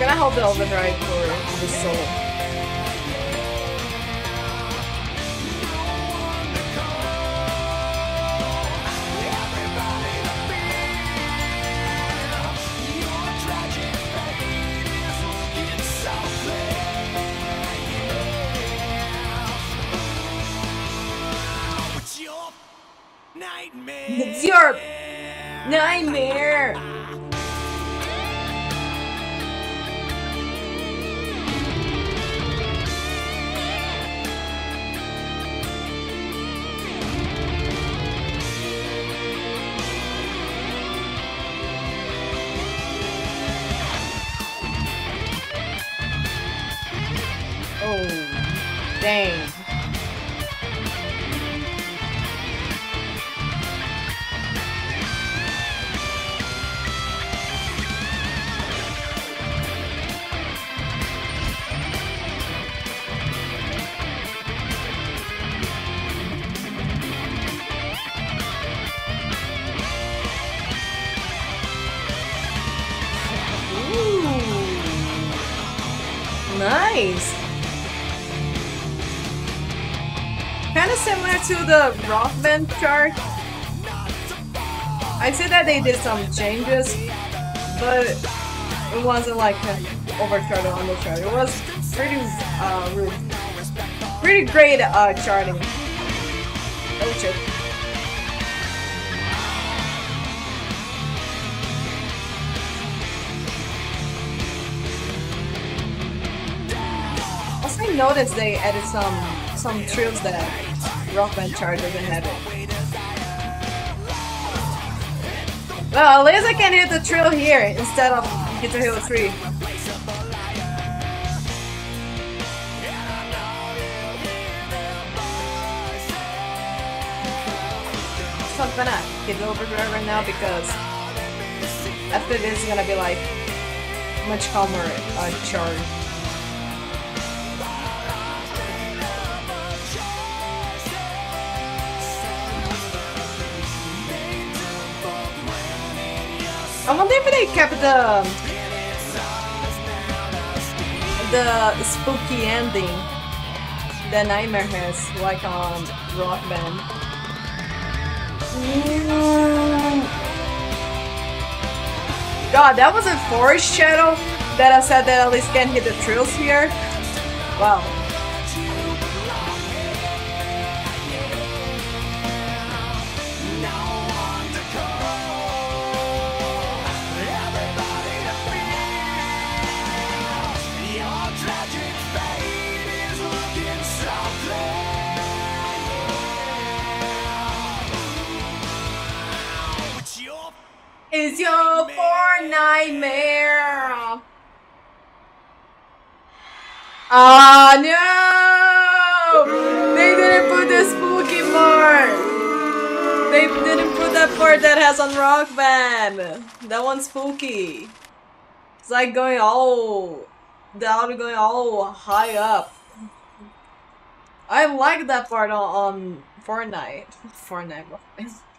gonna hold the overdrive for the soul. It's your nightmare. Oh, dang. Nice. Kind of similar to the rock band chart. I'd say that they did some changes, but it wasn't like an overchart or underchart. It was pretty great charting. Oh shit. Also, I noticed they added some trills that Rock Band chart doesn't have it. Well, at least I can hit the trill here instead of Guitar Hero 3. So I'm gonna hit the overdrive right now because after this it's gonna be like much calmer chart. I wonder if they kept the spooky ending that Nightmare has, like on Rock Band. God, that was a forest shadow that I said that at least can hit the trills here. Wow. It's your nightmare. Ah no! They didn't put the spooky part. They didn't put that part that has on Rock Band. That one's spooky. It's like going all down, going all high up. I like that part on Fortnite. Fortnite.